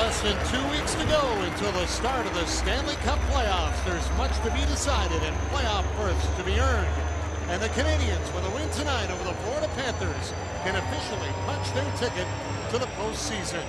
Less than 2 weeks to go until the start of the Stanley Cup playoffs. There's much to be decided and playoff berths to be earned. And the Canadiens, with a win tonight over the Florida Panthers, can officially punch their ticket to the postseason.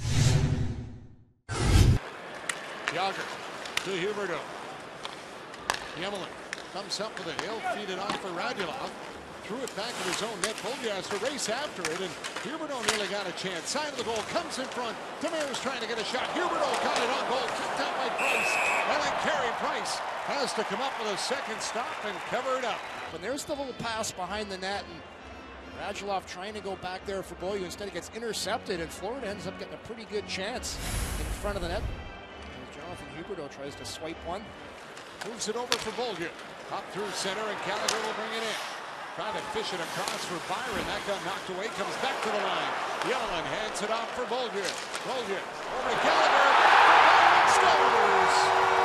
Jagr to Huberdeau. Emelin comes up with it. He'll feed it off for Radulov. Threw it back in his own net. Boldy has to race after it, and Huberdeau nearly got a chance. Side of the goal, comes in front. Demers trying to get a shot. Huberdeau got it on goal. Kicked out by Price. And then Carey Price has to come up with a second stop and cover it up. And there's the little pass behind the net, and Radulov trying to go back there for Beaulieu. Instead, it gets intercepted, and Florida ends up getting a pretty good chance in front of the net. And Jonathan Huberdeau tries to swipe one. Moves it over for Beaulieu. Up through center, and Gallagher will bring it in. Trying to fish it across for Byron. That got knocked away. Comes back to the line. Yellen hands it off for Beaulieu. Beaulieu over to Gallagher. Byron scores!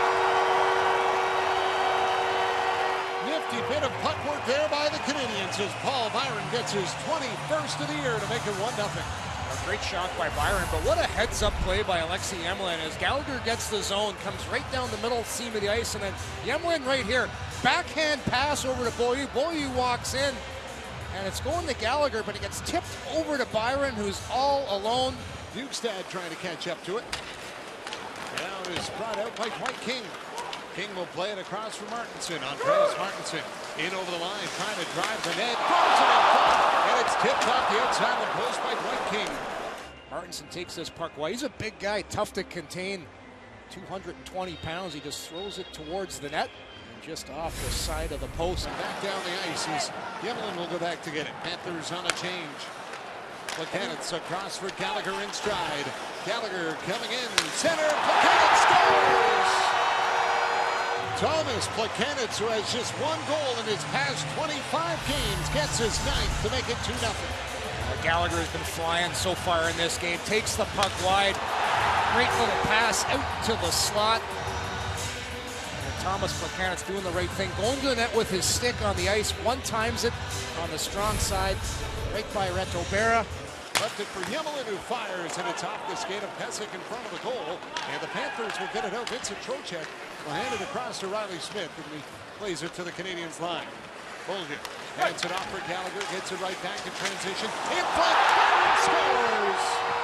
Nifty bit of puck work there by the Canadiens as Paul Byron gets his 21st of the year to make it 1-0. A great shot by Byron, but what a heads-up play by Alexei Emelin as Gallagher gets the zone, comes right down the middle seam of the ice, and then Emelin right here. Backhand pass over to Beaulieu. Beaulieu walks in, and it's going to Gallagher, but it gets tipped over to Byron, who's all alone. Bjugstad trying to catch up to it. Now it is brought out by Dwight King. King will play it across for Martinson. Andreas Martinson in over the line, trying to drive the net. Throws it in front, and it's tipped off the outside of the post by Dwight King. Martinson takes this puck wide. He's a big guy, tough to contain. 220 pounds. He just throws it towards the net. Just off the side of the post. And back down the ice. Emelin will go back to get it. Panthers on a change. Plekanec across for Gallagher in stride. Gallagher coming in. Center. Plekanec scores! Thomas Plekanec, who has just one goal in his past 25 games, gets his 9th to make it 2-0. Gallagher has been flying so far in this game. Takes the puck wide. Great little pass out to the slot. Thomas Plekanec doing the right thing, going to the net with his stick on the ice, one-times it on the strong side, right by Reto Berra. Left it for Emelin, who fires, and it's off the skate of Pysyk in front of the goal, and the Panthers will get it out. Vincent Trocheck will hand it across to Riley Smith, and he plays it to the Canadiens line. Beaulieu hands it off for Gallagher, gets it right back in transition, in front, scores!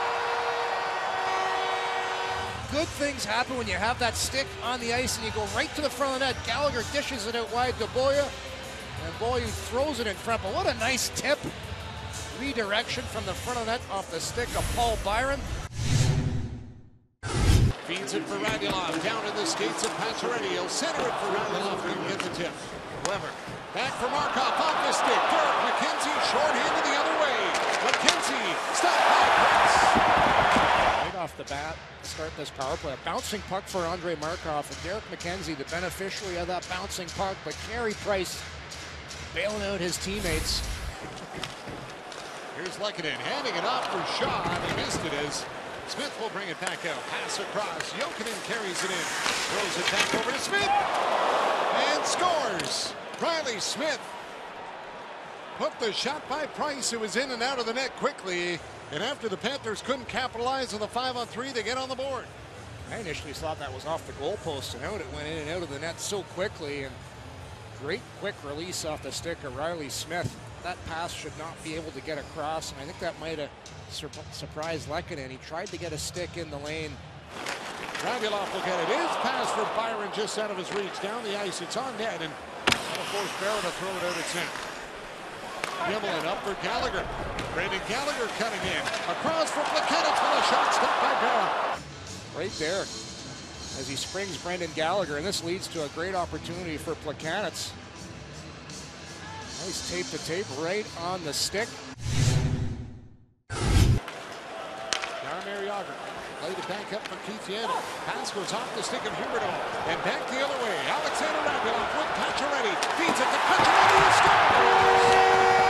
Good things happen when you have that stick on the ice and you go right to the front of the net. Gallagher dishes it out wide to Beaulieu, and Beaulieu throws it in front. But what a nice tip. Redirection from the front of the net off the stick of Paul Byron. Feeds it for Radulov, down in the skates of Pacioretty. He'll center it for Radulov, who can get the tip. Weber, back for Markov, off the stick. Derek McKenzie, shorthanded the other way. McKenzie, stopped by Price. Right off the bat, start this power play. A bouncing puck for Andrei Markov, and Derek McKenzie, the beneficiary of that bouncing puck, but Carey Price bailing out his teammates. Here's Lehkonen handing it off for Shaw, and he missed it as Smith will bring it back out. Pass across. Jokinen carries it in. Throws it back over to Smith. And scores. Riley Smith put the shot by Price. It was in and out of the net quickly. And after the Panthers couldn't capitalize on the 5-on-3, they get on the board. I initially thought that was off the goalpost, and out it went in and out of the net so quickly. And great quick release off the stick of Riley Smith. That pass should not be able to get across, and I think that might have surprised Lehkonen. He tried to get a stick in the lane. Radulov will get it. His pass for Byron just out of his reach. Down the ice, it's on net, and that'll force Berra to throw it out at center. Emelin up for Gallagher. Brendan Gallagher cutting in. Across for Plekanec with a shot stopped by Berra. Right there as he springs Brendan Gallagher, and this leads to a great opportunity for Plekanec. Nice tape to tape right on the stick. Jaromir Jagr laid it back up for Keith Yandle. Pass goes off the stick of Huberdeau and back the other way. Alexander Radulov with Pacioretty. Feeds it to Pacioretty and scores!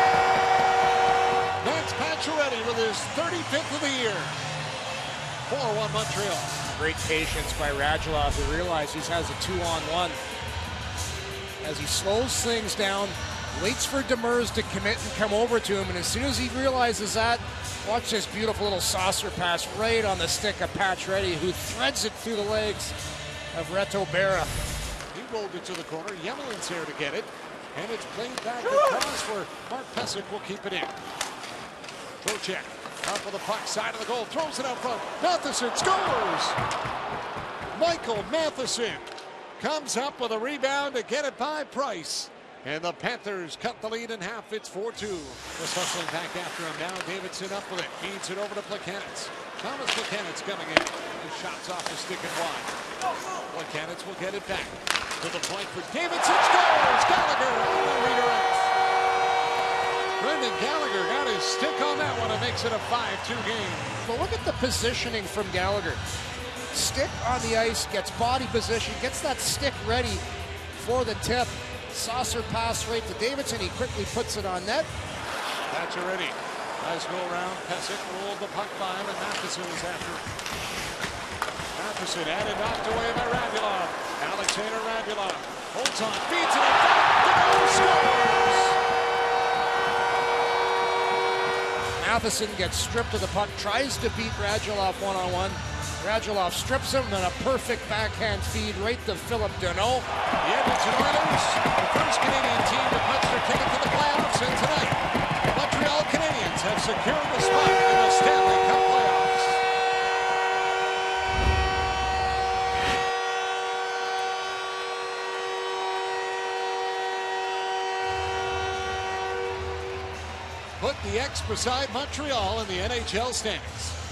That's Pacioretty with his 35th of the year. 4-1 Montreal. Great patience by Radulov, who realizes he has a 2-on-1. As he slows things down, Waits for Demers to commit and come over to him, and as soon as he realizes that, watch this beautiful little saucer pass right on the stick of Pacioretty, who threads it through the legs of Reto Berra. He rolled it to the corner. Yemelin's here to get it. And it's played back across where Mark Pysyk will keep it in. Trocheck up with the puck, side of the goal, throws it out front. Matheson scores! Michael Matheson comes up with a rebound to get it by Price. And the Panthers cut the lead in half. It's 4-2. Just hustling back after him now. Davidson up with it. Feeds it over to Plekanec. Thomas Plekanec coming in. His shots off the stick and wide. Plekanec will get it back. To the point for Davidson. Scores! Gallagher on the redirect. Brendan Gallagher got his stick on that one. It makes it a 5-2 game. But look at the positioning from Gallagher. Stick on the ice, gets body position, gets that stick ready for the tip. Saucer pass right to Davidson. He quickly puts it on net. Pacioretty. Nice go around. Pysyk rolled the puck by him, and Matheson is after him. Matheson had it knocked away by Radulov. Alexander Radulov holds on, feeds it in back. DeGoey scores! Matheson gets stripped of the puck, tries to beat Radulov one-on-one. Radulov strips him, then a perfect backhand feed right to Philip Deneau. The Edmonton Oilers, the first Canadian team to punch their ticket to the playoffs, and tonight, Montreal Canadiens have secured a spot in the Stanley Cup playoffs. Put the X beside Montreal in the NHL standings.